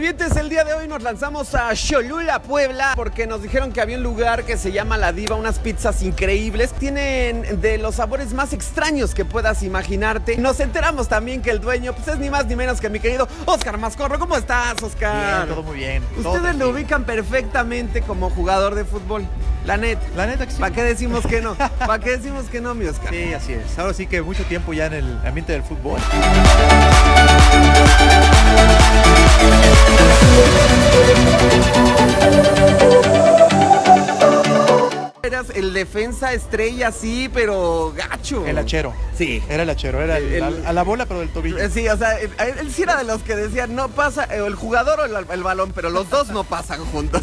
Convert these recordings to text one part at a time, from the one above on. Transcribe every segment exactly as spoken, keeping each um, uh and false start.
Cuentavientes, el día de hoy nos lanzamos a Cholula, Puebla, porque nos dijeron que había un lugar que se llama La Diva, unas pizzas increíbles. Tienen de los sabores más extraños que puedas imaginarte. Nos enteramos también que el dueño, pues es ni más ni menos que mi querido Oscar Mascorro. ¿Cómo estás, Oscar? Bien, todo muy bien. Ustedes lo ubican perfectamente como jugador de fútbol. La neta. La neta que sí. ¿Para qué decimos que no? ¿Para qué decimos que no, mi Oscar? Sí, así es. Ahora sí que mucho tiempo ya en el ambiente del fútbol. Eras el defensa estrella, sí, pero gacho. El hachero. Sí. Era el hachero, era el, El- el- a la bola pero del tobillo. Sí, o sea, él, él sí era de los que decían, no pasa eh, el jugador o el, el balón, pero los dos no pasan juntos.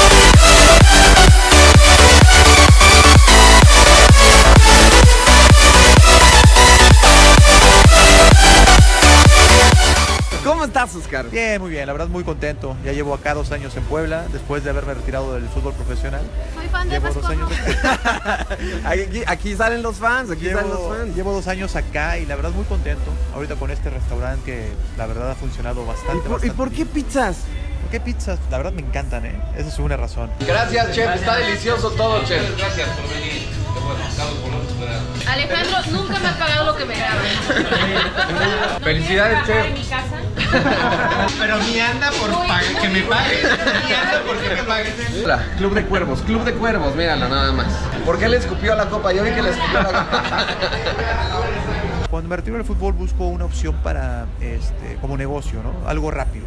¿Cómo estás, Oscar? Bien, muy bien, la verdad muy contento. Ya llevo acá dos años en Puebla, después de haberme retirado del fútbol profesional. Soy fan de Llevo dos Mascorro. años Aquí, aquí salen los fans, aquí salen los Llevo, fans. llevo dos años acá y la verdad muy contento. Ahorita con este restaurante que la verdad ha funcionado ¿Y bastante, por, y bastante por qué bien. pizzas? ¿Por qué pizzas? La verdad me encantan, ¿eh? Esa es una razón. Gracias, chef, está delicioso todo, chef. Gracias por venir. Qué bueno, estamos por nosotros. Alejandro nunca me ha pagado lo que me gana. No Felicidades, quiere trabajar chef. en mi casa. Pero ni anda por pagar, que me pague, ni anda por que me pague. Hola, Club de Cuervos, Club de Cuervos, mírala nada más. ¿Por qué le escupió a la copa? Yo vi que le escupió a la copa. Cuando me retiro del fútbol busco una opción para, este, como negocio, ¿no? Algo rápido.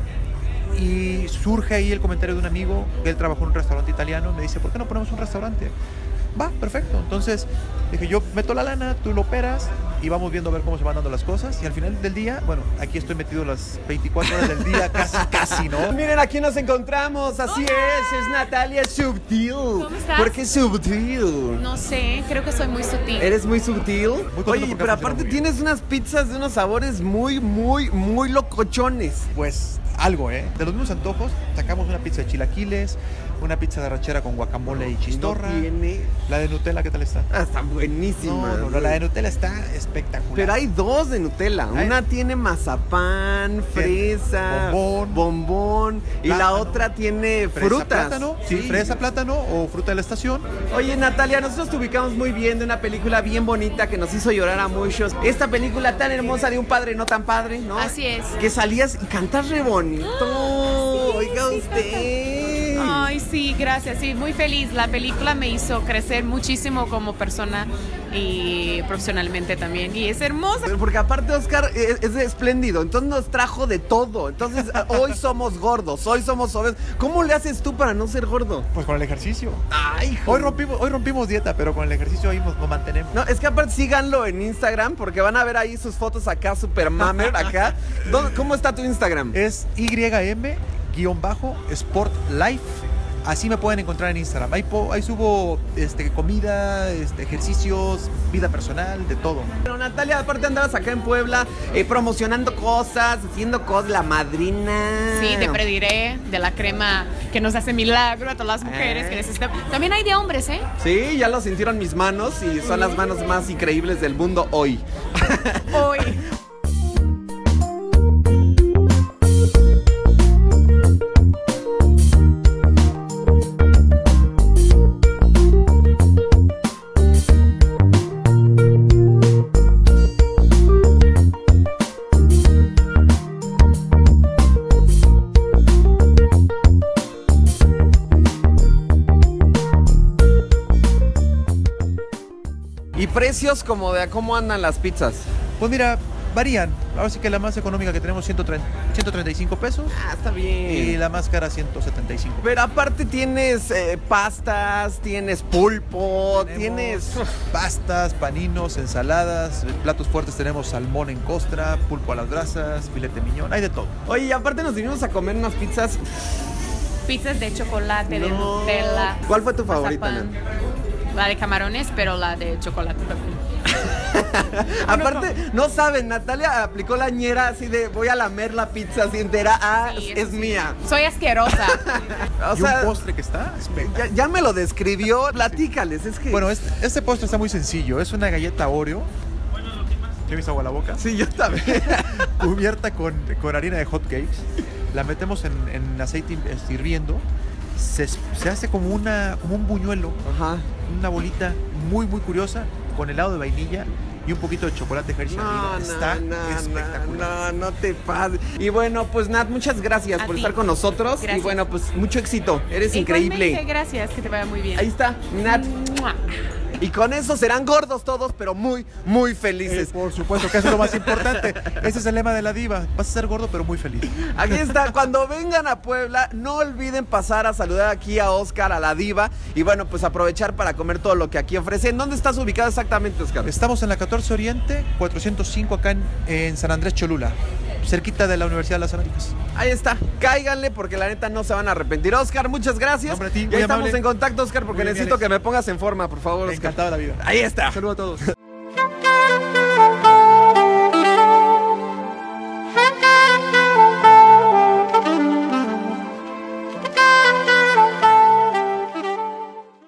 Y surge ahí el comentario de un amigo, que él trabajó en un restaurante italiano, me dice, ¿por qué no ponemos un restaurante? Va, perfecto. Entonces dije, yo meto la lana, tú lo operas y vamos viendo a ver cómo se van dando las cosas. Y al final del día, bueno, aquí estoy metido las veinticuatro horas del día, casi, casi, ¿no? Miren, aquí nos encontramos, así es, es Natalia Subtil. ¿Cómo estás? ¿Por qué Subtil? No sé, creo que soy muy sutil. ¿Eres muy sutil? contento Oye, porque pero ha aparte funcionado muy bien. tienes unas pizzas de unos sabores muy, muy, muy locochones. Pues algo, ¿eh? De los mismos antojos, sacamos una pizza de chilaquiles, una pizza de arrachera con guacamole y chistorra. No tiene... La de Nutella, ¿qué tal está? Ah, está buenísima. No, no, no, la de Nutella está espectacular. Pero hay dos de Nutella. Hay- Una tiene mazapán, fresa, bombón, bombón, y la plátano, otra tiene Fresa, frutas. plátano, sí, fresa, plátano o fruta de la estación. Oye, Natalia, nosotros te ubicamos muy bien de una película bien bonita que nos hizo llorar a muchos. Esta película tan hermosa de un padre no tan padre, ¿no? Así es. Que salías y cantas re bonito. Oiga usted. Ay, sí, gracias. Sí, muy feliz. La película me hizo crecer muchísimo como persona y profesionalmente también. Y es hermosa. Porque aparte Oscar es, es espléndido, entonces nos trajo de todo. Entonces hoy somos gordos, hoy somos obesos. ¿Cómo le haces tú para no ser gordo? Pues con el ejercicio. Ay, hijo. Hoy rompimos, hoy rompimos dieta, pero con el ejercicio ahí nos, nos mantenemos. No, es que aparte síganlo en Instagram porque van a ver ahí sus fotos acá, super mamer acá. ¿Dónde- ¿Cómo está tu Instagram? Es Y M guión bajo Sport Life. Así me pueden encontrar en Instagram. Ahí, po- ahí subo este, comida, este, ejercicios, vida personal, de todo. Pero Natalia, aparte andabas acá en Puebla eh, promocionando cosas, haciendo cosas, la madrina. Sí, te prediré de la crema que nos hace milagro a todas las mujeres que necesitan. También hay de hombres, ¿eh? Sí, ya lo sintieron mis manos y son las manos más increíbles del mundo hoy. Hoy. ¿Y precios como de a cómo andan las pizzas? Pues mira, varían. Ahora sí que la más económica que tenemos ciento treinta, ciento treinta y cinco pesos Ah, está y bien. la más cara ciento setenta y cinco. Pero aparte tienes eh, pastas, tienes pulpo, tienes... Tenemos pastas, paninos, ensaladas, platos fuertes tenemos salmón en costra, pulpo a las brasas, filete miñón, hay de todo. Oye, y aparte nos vinimos a comer unas pizzas. Pizzas de chocolate, de No. Nutella. ¿Cuál fue tu favorita, mazapán. La de camarones, pero la de chocolate también. Aparte, no saben, Natalia aplicó la ñera así de voy a lamer la pizza así entera. Ah, Sí, es eso sí. mía. Soy asquerosa. O Y sea, un postre que está ya, espectacular. ya me lo describió. Platícales, es que. Bueno, este, este postre está muy sencillo. Es una galleta Oreo. ¿Ya me hizo agua a la boca? Sí, yo también. Cubierta con, con harina de hot cakes. la metemos en, en aceite este, hirviendo, se, se hace como, una, como un buñuelo, Ajá. una bolita muy muy curiosa con helado de vainilla y un poquito de chocolate Hershey No, arriba. no, Está no, espectacular. no, no te pases. Y bueno, pues Nat, muchas gracias A por ti. estar con nosotros. Gracias. Y bueno, pues mucho éxito. Eres Igualmente, increíble. gracias, que te vaya muy bien. Ahí está, Nat. Mua. Y con eso serán gordos todos, pero muy, muy Eh, felices. por supuesto que eso es lo más importante. Ese es el lema de la diva. Vas a ser gordo pero muy feliz. Aquí está, cuando vengan a Puebla, no olviden pasar a saludar aquí a Oscar, a la diva. Y bueno, pues aprovechar para comer todo lo que aquí ofrecen. ¿Dónde estás ubicado exactamente, Oscar? Estamos en la catorce Oriente, cuatrocientos cinco acá en, en San Andrés Cholula, cerquita de la Universidad de las Américas. Ahí está, cáiganle porque la neta no se van a arrepentir. Oscar, muchas gracias. Hombre, a ti, y muy ahí estamos amable. en contacto, Oscar, porque Muy bien, necesito Alex. que me pongas en forma, por favor, Oscar. Encantado de la vida. Ahí está. Saludos a todos.